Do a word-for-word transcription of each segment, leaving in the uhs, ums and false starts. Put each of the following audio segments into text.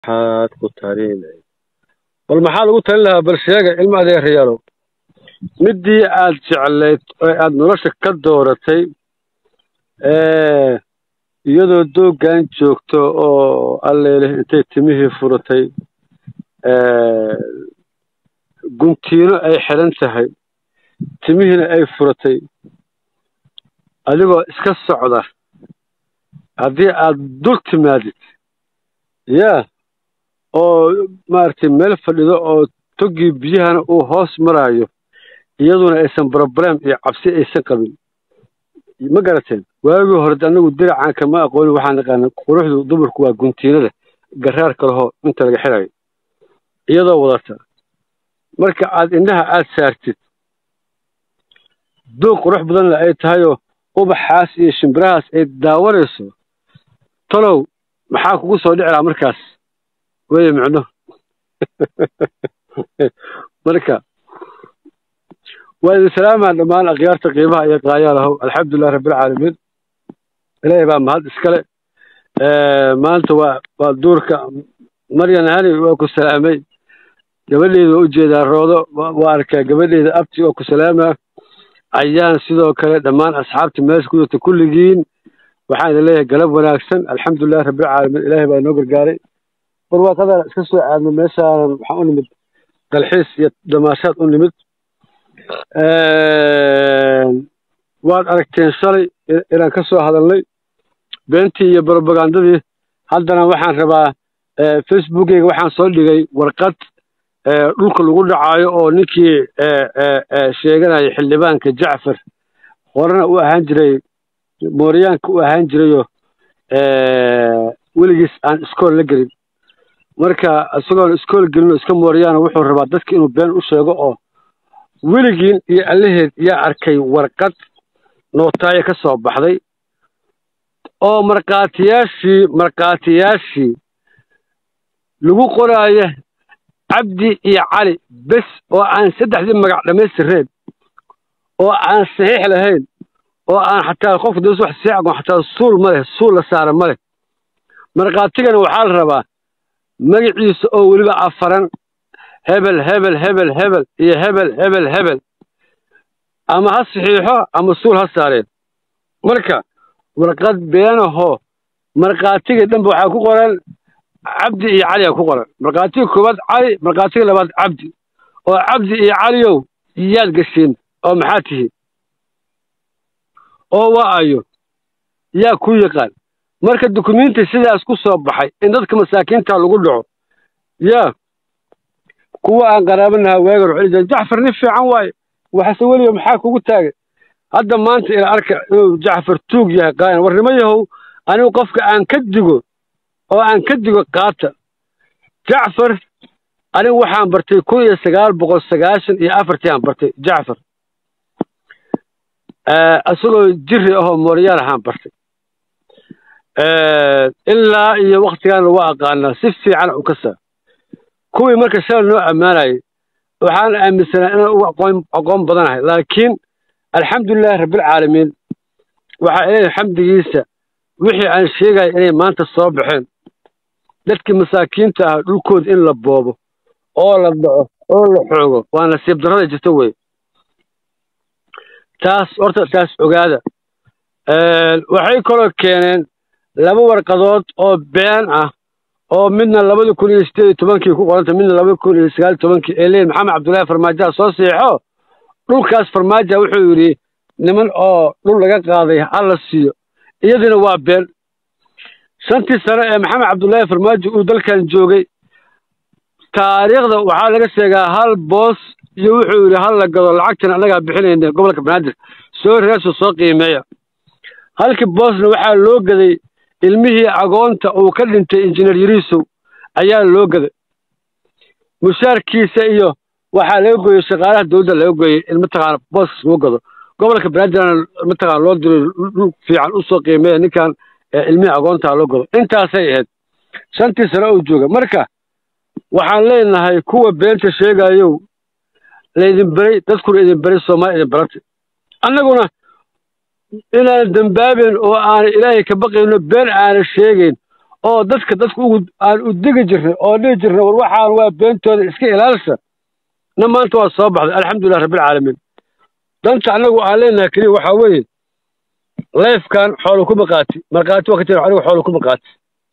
حاد قطارين والمحل قلت لها برشيقة إلما ذي ريالو مدي آد جعلت آد نرشك كالدورتي ايه يدو دو قان جوكتو او اللي انتي تميه فرطي ايه قنتينو اي حلنتهي تميهنا اي فرطي adigoo iska socda haddii aad dul timaadid yaa oo maaragtay meel fadhido oo togii biyahana uu hoos maraayo iyaduna aysan problem iyo cabsi aysan qabin ma garateen waagii hore anagu diracaan kama aqooni waxaan naqaana quruxdu dumarku waa guntiinada garaarka laho inta laga xirayo iyadoo wadata marka aad indhaha aad saartid duuq qurux badan ay tahayoo ubaxaas iyo shimbirahaas ay daawanayso talow maxaa kugu soo dhici lahaa markaas weeye micno marka waa idin salaamaan dhammaan akhyaarta qiimaha iyo qaayaalahow alxamdulilah rabbilcaalamiin ilaahay baa mahad iskale maanta waa waa duurka maryan hani waa ku salaamay gabadheeda waa ujeedaa roodo waa arkaa gabadheeda abti waa ku salaamaa ayaan sidoo kale dhammaan asxaabta meesha ku jirta kulligiin waxaan idin leeyahay galab wanaagsan alxamdulilah rabbilcaalamiin ilaahay baa inoo gargaaray barwaaqadana iska soo aadno meeshaanan waxaan u nimid dalxiis iyo damaashaad u nimid waad aragteen shalay inaan ka soo hadalnay beentii iyo brobagandadii haddana waxaan rabaa facebookeyga waxaan soo dhigay warqad dhulka lagu dhacaayo oo ninkii sheeganaya xildhibaanka jacfar horena u ahaan jiray mooryaanka u ahaan jirayo weligiis aan iskool la gelin marka isagoon iskool gelin iska mooryaana wuxuu rabaa dadka inuu been u sheego oo weligiin iyo allaheed yaa arkay warqad nootaayo ka soo baxday oo markhaatiyaashii markhaatiyaashii lagu qoraayo cabdi iyo cali bes oo aan saddexdii magac dhammaystireen oo aan saxiix lahayn oo aan xataa qofka dos wax seexgon xataa suul ma leh suul la saara ma leh markhaatigana waxaa la rabaa magaciisa oo weliba afaran hebel hebel hebel hebel iyo hebel hebel hebel ama ha saxiixo ama suul ha saareen marka warqad beenahoo markhaatiga dhanba waxaa ku qoran cabdi iyo caliyaa ku qoran markhaatiga koowaad cali markhaatiga labaad cabdi oo cabdi iyo caliyow yaad gasheen oo maxaa tihi oo waa ayo yaa ku yaqaan marka dukumenti sidaas ku soo baxay in dadka masaakiinta lagu dhaco yaa kuwa aan qaraabanaha waagar wuxuu jacfar nin fiican waaye waxase weliba maxaa kugu taagay hadda maanta ila arka inuu jacfar tuug yahay qaayan warnimo yahow anigu qofka aan ka digo oo aan ka digo qaata jacfar anigu waxaan bartay kun iyo sagaal boqol sagaashan iyo afartii aan bartay jacfar isagoo jiri ahoo mooryaan ahaan bartay ilaa iyo waktigaana waa aqaanaa si fiican u kasaa kuwii marka shalay noo ammaanayay waxaan aaminsanaa inaan ugu aqoon aqoon badanahay laakiin alxamdulilah rabbilcaalamiin waxaa ilaahay xamdigiisa wixii aan sheegaya inay maanta soo baxeen dadkii masaakiinta ah dhulkooda in la boobo oo la dhaco oo la xoogo waa nasiib darrada jirta wey taas horta taas ogaada waxay kaloo keeneen laba warqadood oo been ah oo midna labada kun iyo sideed iyo tobankii ku qoranta midna labada kun iyo sagaal iyo tobankii ee leeyihin maxamed cabdullaahi farmaajoa soo siixo dhulkaas farmaajoa wuxuu yidhi niman oo dhul laga qaaday hala siiyo iyadina waa been shantii sano ee maxamed cabdullaahi farmaajo uu dalkan joogay taariikhda waxaa laga sheegaa hal boos iyo wuxuu yidhi hal la gado lacagtan annagaa bixinayna gobolka banaadir soo reerso soo qiimeeya halkii boosna waxaa loo gaday ilmihii agoonta uu ka dhintay injineer yariisow ayaa loo gaday mushaarkiisa iyo waxaa laga gooyey shaqaalaha dowladda laga gooyey in mataqaana booska lagu gado gobolka banaadirna mataqaana loo diray dhul fiican u soo qiimeeya ninkan ilmihii agoontaa loo gado intaasay ahayd shantii sano uu jooga marka waxaan leenahay kuwa beenta sheegayow laydin beray dadkuna idin beray soomaaliya idin barantay annaguna inaan dambaabeen oo aanay ilaahay ka baqayno been aana sheegayn oo dadka dadku ugu aan u digi jirnay oo dhihi jirnay war waxaan waa beentooda iska ilaalisa na maanta waa soo baxday alxamdulilah rabbil caalamiin danta anagu aan leenahay kaliya waxaa weeye leefkan xoolo kuma qaati marqaati waa ka jira anigu xoolo kuma qaati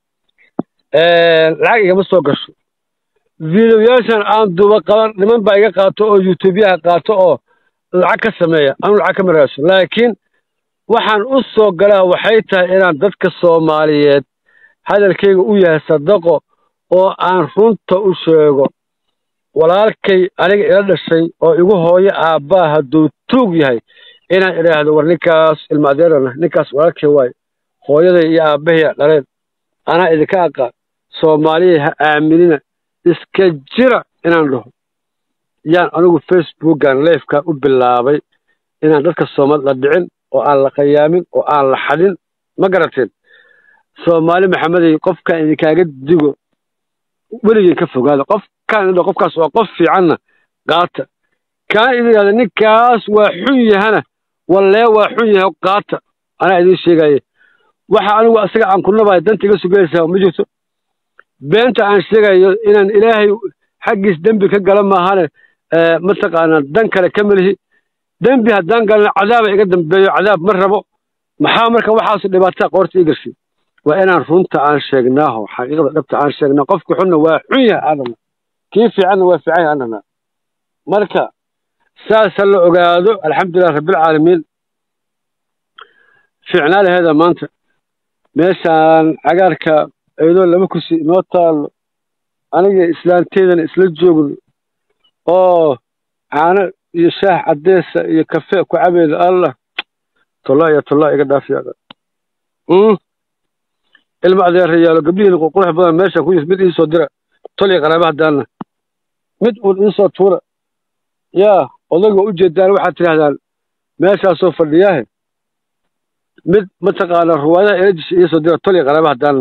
lacag igama soo gasho fiidiyoyaashan aan duba qaban niman baa iga qaato oo youtubeyaha qaato oo lacag ka sameeya anu lacag kama raadso laakiin waxaan u soo galaa waxay tahay inaan dadka soomaaliyeed hadalkayga u yahay sadaqo oo aan runta u sheego walaalkay aniga ila dhashay oo igu hooyo aabbaa hadduu tuug yahay inaan idhaahdo war ninkaas ilma adeerana ninkaas walaalkay waayo hooyaday iyo aabbahay dhaleen anaa idinka aqaan soomaaliya ha aaminina iska jira inaan dhaho yaan anigu facebookan leefkan u bilaabay inaan dadka soomaalid la dhicin oo aan la qiyaamin oo aan la xadin ma garateen soomaali maxamedey qofkaan idinkaaga digo weligeen ka fogaada qofkaan idho qofkaas waa qof fiicanna qaata kaan idin yidhahda ninkaas waa xun yahana wallee waa xun yahay qaata anaa idiin sheegaye waxa anigu asaga aan ku nabahay danta iga sugaysaa ma jirto beenta aan sheegayo inaan ilaahay xaggiis dembi ka gala maahane mataqaanaa dan kale ka melihi dembi haddaan galana cadaaba iga dambeeyo cadaab ma rabo maxaa marka waxaasu dhibaataa qoorta ii gashay waa inaan runta aan sheegnaaho xaqiiqda dhabta aan sheegnaa qofka xunna waa xun yahay aadana kii fiicanna waa fiican yahay anana marka saasa la ogaado alxamdulilah rabbilcaalamiin fiicnaa laheeda maanta meeshaan cagaarka eedoo laba kursi inoo taalo aniga islaanteedana isla joogno oo caano iyo shaah caddeesa iyo kafee ku cabeeda allah tolla iyo tolla iga dhaafiyaada ilma adeerayaalo gabdhihiina qurqurux badan meeshaan ku jirta mid iisoo dira tol iyo qaraaba haddaanna mid uun iisoo tuura yaa odayga u jeedaan waxaad tidhahdaan meeshaasoo fadhiyaahe mid mataqaanaa ruwaadaha elajisha iisoo dira tol iyo qaraaba haddaanna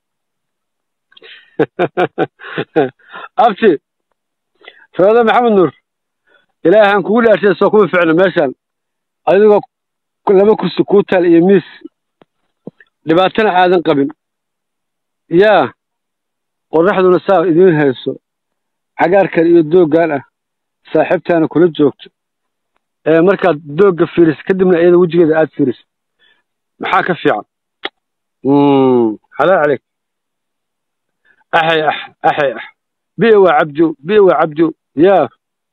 abti saada maxamed nuur ilaahaan kugu dhaashay soo kuma ficno meeshaan adigoo laba kursi kuu taal iyo miis dhibaatana aadan qabin yaa qoraxduna saa idiin hayso cagaarkan iyo dooggan ah saaxiibtaana kula joogto ee markaad doogga fiiris kadibna iyada wejigeeda aad fiiris maxaa ka fiican xalaal caleyk axay ax axay ax biyo waa cabdu biyo waa cabdu yaa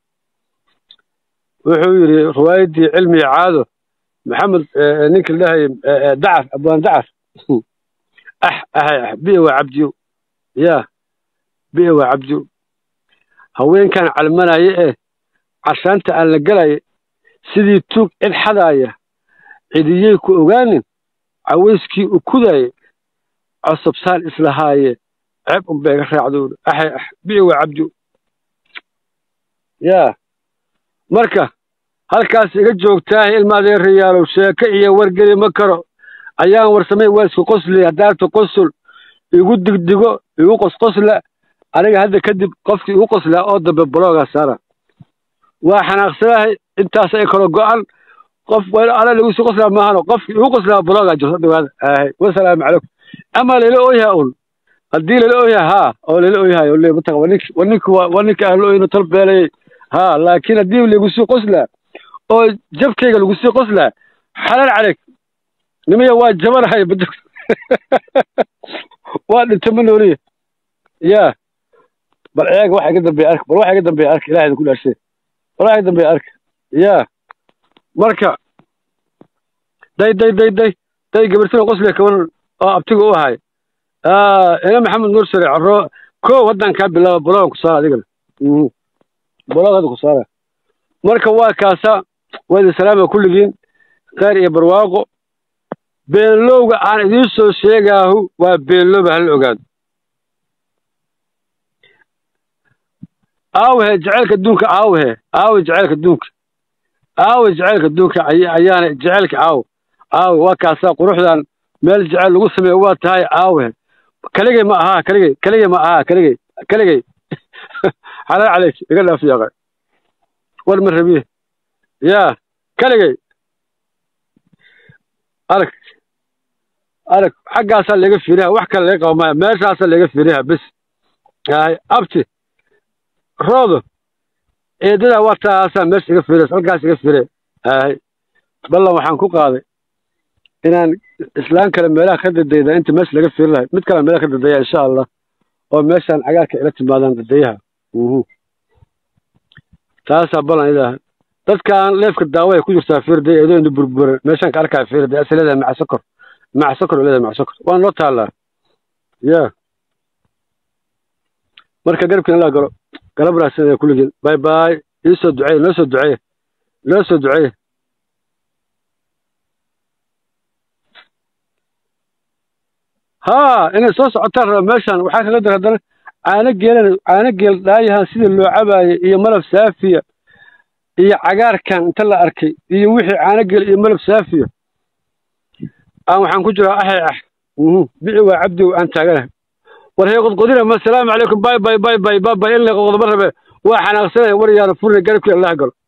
wuxuu yidhi riwaayaddii cilmiga caado maxamed ninka ladhahay dacar abwaan dacar ax axay ax biyo waa cabdiyo yaa biyo waa cabdiyo haweenkan calmanaya ee cashaanta aan la gelaya sidii tuug cid xadaaya cidiyey ku ogaanin cawayskii u kudaaya cosabsaan islahaaye ceeb unbay iga raacdooda axay ax biyo waa cabdiyo yaa marka halkaas iga joogtaahe ilma adeerayaalow sheeko iyo wargeli ma karo ayaan warsamay waa isku qosli haddaarta qosul igu digdigo igu qosqosla aniga hadda kadib qofkii igu qoslaa oo dambe bloogaa saara waa xanaaqsanahay intaas ay kala go'an qof ala lagu sii qoslaa maahano qofkii igu qoslaa bloogaa jirto dhawaada ahay wasalaamu calaykum ama lala ooyaha un haddii lala ooyaha haa oo lala ooyahayo le mataq waa ninka waa ninka aan la ooyno tol beelayay ها لكن الدين اللي يقصي قسلة أو جب كيك اللي يقصي قسلة حلال عليك نمية واحد جبر هاي بدك واحد تمنوا لي يا بالعياق واحد قدم بيأرك بل واحد قدم بيأرك لا هذا كل شيء واحد قدم بيأرك يا مركا داي داي داي داي داي قبرتنا قسلة كمان آه أبتقوا هاي آه أنا محمد نور سريع الرو كو ودان كاب بالله بلون كسارة دقل بلاغة خسارة مركا واكاسا وهذا سلامة كل جين خير يا برواقو بين لوغا عن إديسو شيغاهو وبين لوغا هالعقاد آوه جعلك الدونك آوه آوه جعلك الدونك آوه جعلك الدونك عيانا جعلك آوه آوه واكاسا قروح دان ميل جعل لغو سمي وات هاي آوه كاليجي ما ها كاليجي كاليجي ما ها كاليجي كاليجي حلال عليك يقول له في يا غاي والمر بيه يا كلجي أرك arag xaggaasaa laga fiiriha wax kale laga qabo maya meeshaasaa laga fiiriha bes hay abti roodo eedada waa taasaa meesha iga fiiraysa halkaas iga fiire hay ballan waxaan ku qaaday inaan islaan kale meelaha ka dadayda inta meesha laga fiiri lahay mid kale meelaha ka dadaya insha allah oo meeshaan cagaarka ila timaadaan dadayaha taasaa ballan idaha dadkaan leefka daawo ay ku jirtaa fiirday eedoo inda burburan meeshaan ka arkaa fiirday asaleeda maca sokor maca sokor leeda maca sokor waan loo taallaa ya marka garabkiina laa galo galab raadsanaya kulligeen bay bay ii soo duceeye noo soo duceeye noo soo duceeye haa inay soo socotaan raba meeshaan waxaa kaga dar haddana caano geelana caano geel dhaayahan sida loo cabaayo iyo malab saafiya iyo cagaarkan inta la arkay iyo wixii caano geel iyo malab saafiya aan waxaan ku jiraa axay ah bici waa cabdi aan taaganahay war hee qodqodina ma salaamu calaykum bay bay bay bay bay in la qodobo rabe waa xanaaqsanaya war yaana furna garabkii allah galo